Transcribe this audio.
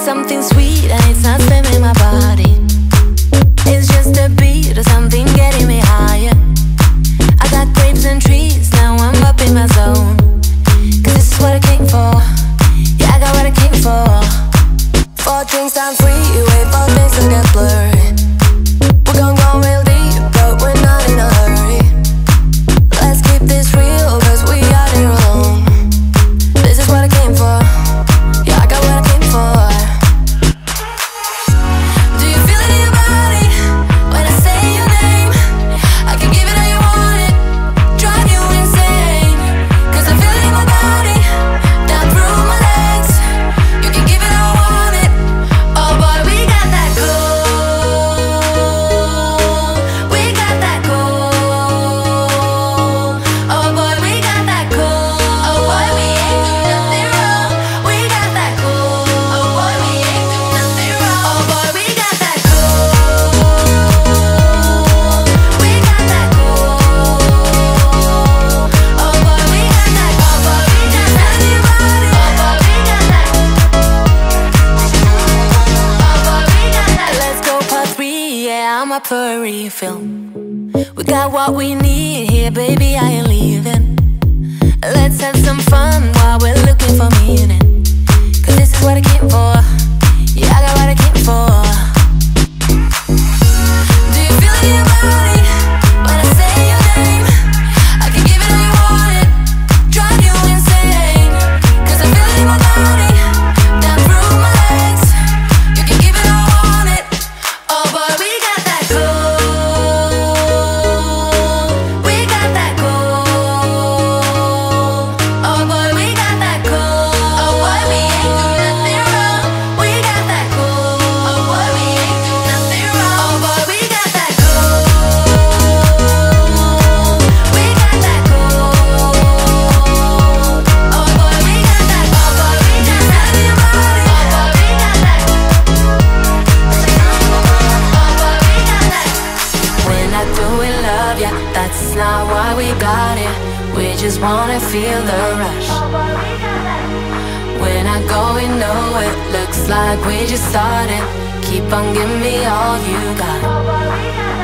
something sweet and it's not spamming my body. It's just a beat or something getting me higher. I got grapes and trees, now I'm up in my zone. Cause this is what I came for. Yeah, I got what I came for. 4 drinks down freeway, 4 things to get blurry. We're gon' go real deep, but we're not in a hurry. Let's keep this real, cause we are here alone. This is what I came for. Yeah, I got what I came for. Do you feel it in your body when I say your name? I can give it how you want it, drive you insane. Cause I feel it in my body, down through my legs. You can give it how I want it. Oh boy, we got that cold. We got that cold. Oh boy, we got that cold. Oh boy, we ain't do nothing wrong. We got that cold. Oh boy, we ain't do nothing wrong. Oh boy, we got that cold. We got that cold. Oh boy, we got that. Oh boy, we got that in your body. Oh boy, we got that. Oh boy, we got that. Let's go part 3, yeah, I'm up for a refill. We got what we need here, baby, I ain't leaving. Let's have some fun while we're looking for meaning. Cause this is what I came for. Yeah, I got what I came for. Do you feel it in your body when I say your name? I can give it how you want it, drive you insane. Cause I feel it in my body, down through my legs. You can give it how I want it. Oh boy, we got that cold. We got that cold. Oh boy, we got that cold. Oh boy, we ain't do nothing wrong. We got that cold. Oh boy, we ain't do nothing wrong. Oh boy, we got that cold. We got that cold. Oh boy, we got that. Oh boy, we got that in your body. Oh boy, we got that. Oh boy, we got that. We're not doing love, yeah, that's not why we got it. We just wanna feel the rush. We're not going nowhere, looks like we just started. Keep on giving me all you got.